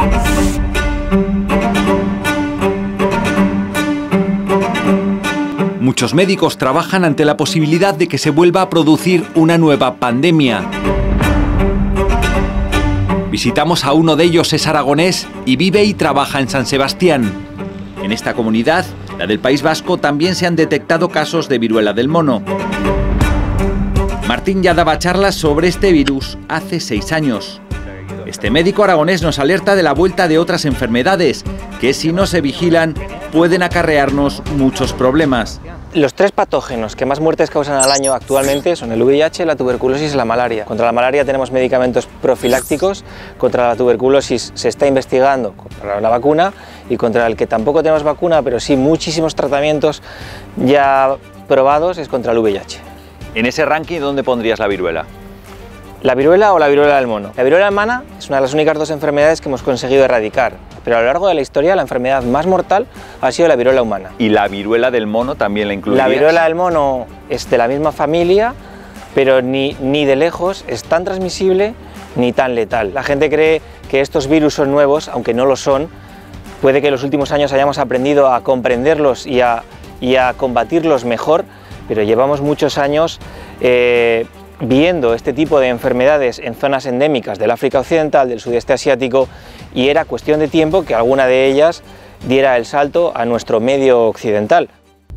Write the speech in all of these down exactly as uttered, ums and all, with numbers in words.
Muchos médicos trabajan ante la posibilidad de que se vuelva a producir una nueva pandemia. Visitamos a uno de ellos, es aragonés y vive y trabaja en San Sebastián. En esta comunidad, la del País Vasco, también se han detectado casos de viruela del mono. Martín ya daba charlas sobre este virus hace seis años. Este médico aragonés nos alerta de la vuelta de otras enfermedades que, si no se vigilan, pueden acarrearnos muchos problemas. Los tres patógenos que más muertes causan al año actualmente son el V I H, la tuberculosis y la malaria. Contra la malaria tenemos medicamentos profilácticos, contra la tuberculosis se está investigando contra la vacuna y contra el que tampoco tenemos vacuna, pero sí muchísimos tratamientos ya probados, es contra el V I H. En ese ranking, ¿dónde pondrías la viruela? ¿La viruela o la viruela del mono? La viruela humana es una de las únicas dos enfermedades que hemos conseguido erradicar, pero a lo largo de la historia la enfermedad más mortal ha sido la viruela humana. ¿Y la viruela del mono también la incluirías? La viruela del mono es de la misma familia, pero ni, ni de lejos es tan transmisible ni tan letal. La gente cree que estos virus son nuevos, aunque no lo son. Puede que en los últimos años hayamos aprendido a comprenderlos y a, y a combatirlos mejor, pero llevamos muchos años eh, viendo este tipo de enfermedades en zonas endémicas del África Occidental, del sudeste asiático, y era cuestión de tiempo que alguna de ellas diera el salto a nuestro medio occidental.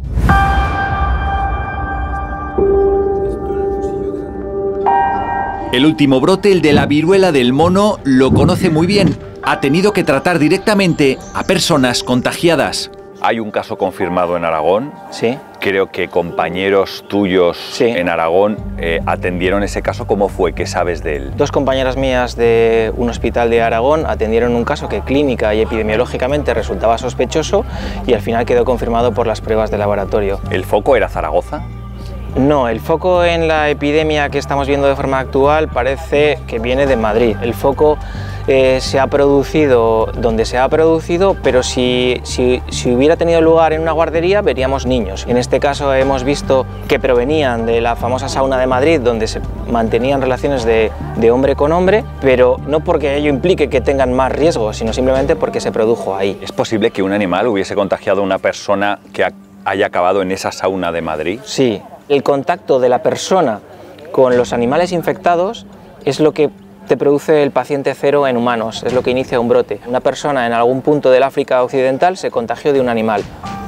El último brote, el de la viruela del mono, lo conoce muy bien. Ha tenido que tratar directamente a personas contagiadas. Hay un caso confirmado en Aragón. Sí. Creo que compañeros tuyos sí. en Aragón eh, atendieron ese caso. ¿Cómo fue? ¿Qué sabes de él? Dos compañeras mías de un hospital de Aragón atendieron un caso que clínica y epidemiológicamente resultaba sospechoso y al final quedó confirmado por las pruebas de laboratorio. ¿El foco era Zaragoza? No, el foco en la epidemia que estamos viendo de forma actual parece que viene de Madrid. El foco eh, se ha producido donde se ha producido, pero si, si, si hubiera tenido lugar en una guardería veríamos niños. En este caso hemos visto que provenían de la famosa sauna de Madrid, donde se mantenían relaciones de, de hombre con hombre, pero no porque ello implique que tengan más riesgo, sino simplemente porque se produjo ahí. ¿Es posible que un animal hubiese contagiado a una persona que ha, haya acabado en esa sauna de Madrid? Sí. El contacto de la persona con los animales infectados es lo que te produce el paciente cero en humanos, es lo que inicia un brote. Una persona en algún punto del África Occidental se contagió de un animal.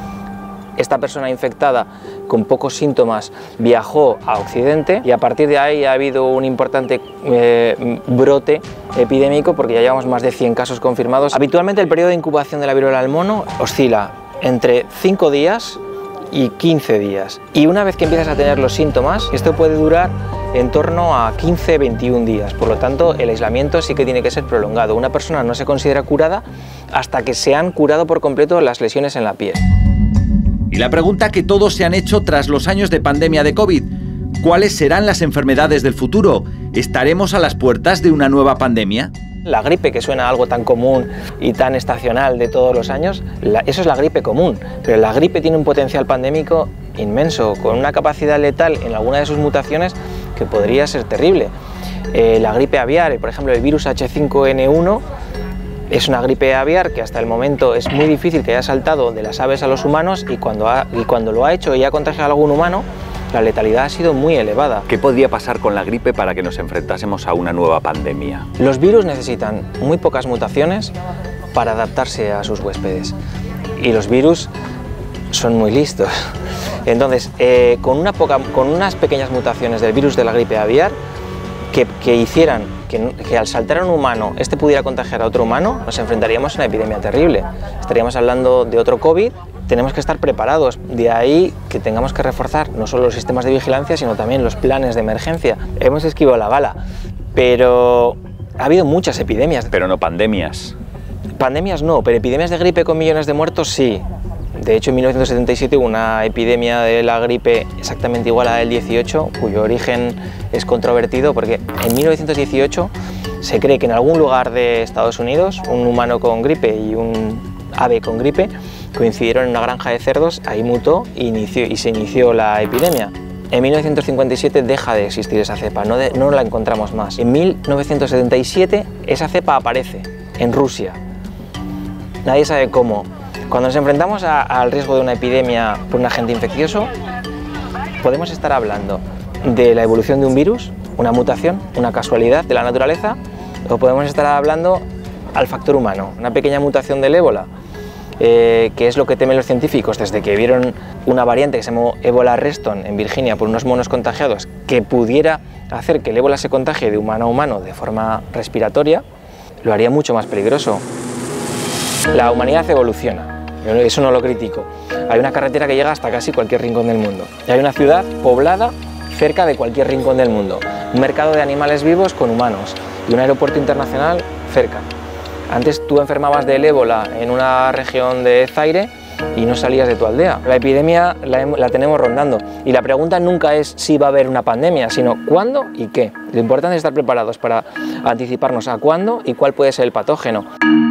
Esta persona infectada con pocos síntomas viajó a Occidente y a partir de ahí ha habido un importante eh, brote epidémico porque ya llevamos más de cien casos confirmados. Habitualmente el periodo de incubación de la viruela del mono oscila entre cinco días y quince días. Y una vez que empiezas a tener los síntomas, esto puede durar en torno a quince a veintiún días. Por lo tanto, el aislamiento sí que tiene que ser prolongado. Una persona no se considera curada hasta que se han curado por completo las lesiones en la piel. Y la pregunta que todos se han hecho tras los años de pandemia de COVID: ¿cuáles serán las enfermedades del futuro? ¿Estaremos a las puertas de una nueva pandemia? La gripe, que suena a algo tan común y tan estacional de todos los años, la, eso es la gripe común, pero la gripe tiene un potencial pandémico inmenso, con una capacidad letal en alguna de sus mutaciones que podría ser terrible. Eh, la gripe aviar, por ejemplo el virus H cinco N uno, es una gripe aviar que hasta el momento es muy difícil que haya saltado de las aves a los humanos y cuando, ha, y cuando lo ha hecho y ha contagiado a algún humano, la letalidad ha sido muy elevada. ¿Qué podría pasar con la gripe para que nos enfrentásemos a una nueva pandemia? Los virus necesitan muy pocas mutaciones para adaptarse a sus huéspedes y los virus son muy listos. Entonces, eh, con, una poca, con unas pequeñas mutaciones del virus de la gripe aviar que, que hicieran que, que al saltar a un humano este pudiera contagiar a otro humano, nos enfrentaríamos a una epidemia terrible. Estaríamos hablando de otro COVID. Tenemos que estar preparados, de ahí que tengamos que reforzar no solo los sistemas de vigilancia, sino también los planes de emergencia. Hemos esquivado la bala, pero ha habido muchas epidemias. Pero no pandemias. Pandemias no, pero epidemias de gripe con millones de muertos sí. De hecho, en mil novecientos setenta y siete hubo una epidemia de la gripe exactamente igual a la del dieciocho, cuyo origen es controvertido, porque en mil novecientos dieciocho se cree que en algún lugar de Estados Unidos un humano con gripe y un ave con gripe coincidieron en una granja de cerdos, ahí mutó y, inició, y se inició la epidemia. En mil novecientos cincuenta y siete deja de existir esa cepa, no, de, no la encontramos más. En mil novecientos setenta y siete esa cepa aparece en Rusia. nadie sabe cómo. Cuando nos enfrentamos a, al riesgo de una epidemia por un agente infeccioso, podemos estar hablando de la evolución de un virus, una mutación, una casualidad de la naturaleza, o podemos estar hablando al factor humano, una pequeña mutación del ébola, eh, que es lo que temen los científicos desde que vieron una variante que se llamó ébola reston en Virginia por unos monos contagiados que pudiera hacer que el ébola se contagie de humano a humano de forma respiratoria, lo haría mucho más peligroso. La humanidad evoluciona, eso no lo critico. Hay una carretera que llega hasta casi cualquier rincón del mundo. Y hay una ciudad poblada cerca de cualquier rincón del mundo. Un mercado de animales vivos con humanos y un aeropuerto internacional cerca. Antes tú enfermabas del ébola en una región de Zaire y no salías de tu aldea. La epidemia la, la tenemos rondando y la pregunta nunca es si va a haber una pandemia, sino cuándo y qué. Lo importante es estar preparados para anticiparnos a cuándo y cuál puede ser el patógeno.